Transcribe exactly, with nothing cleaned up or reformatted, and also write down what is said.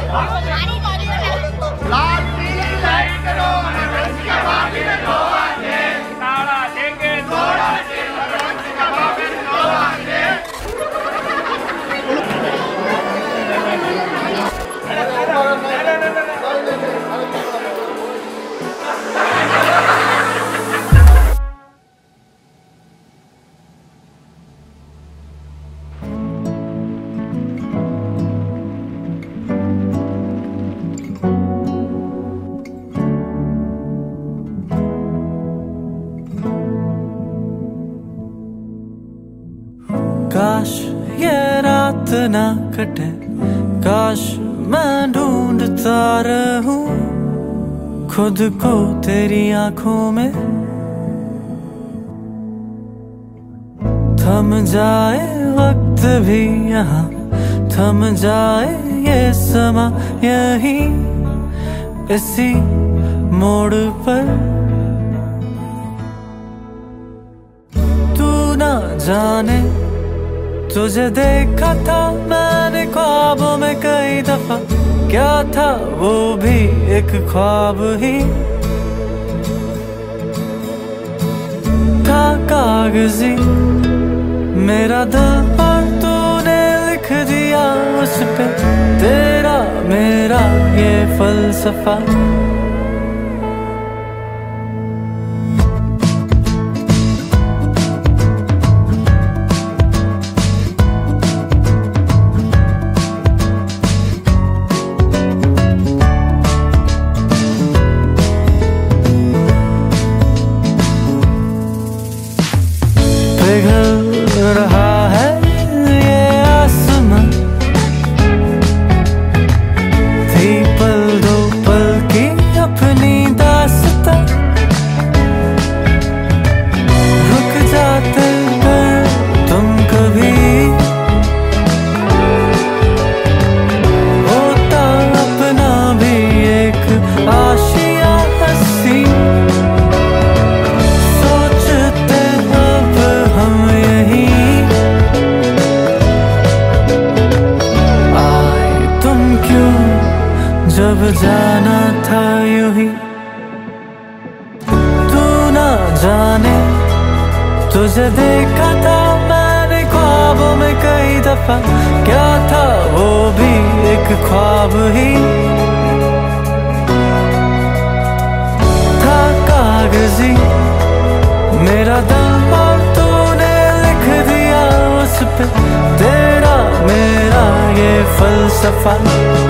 लाल पीली लाइट करो रंग का बागी में दो आने ताड़ा देंगे थोड़ा से रंग का बागी में दो आने काश ये रात ना कटे, काश मैं ढूंढता रहूं खुद को तेरी आंखों में। थम जाए वक्त भी यहाँ, थम जाए ये समा यहीं इसी मोड़ पर। तू ना जाने तुझे देखा था मैंने ख्वाबों में कई दफा, क्या था वो भी एक ख्वाब ही था। कागजी मेरा दिल पर तूने लिख दिया उस पे तेरा मेरा ये फलसफा। पिघल रहा है ये आसमां, थी पल दो पल की अपनी दास्तां। रुक जाते कर तुम कभी, होता अपना भी एक आशिया हंसी। जब जाना था यूं ही तू ना जाने, तुझे देखा था मैंने ख्वाबों में कई दफा, क्या था वो भी एक ख्वाब ही था। कागजी मेरा दिल और तूने लिख दिया उस पे तेरा मेरा ये फलसफा।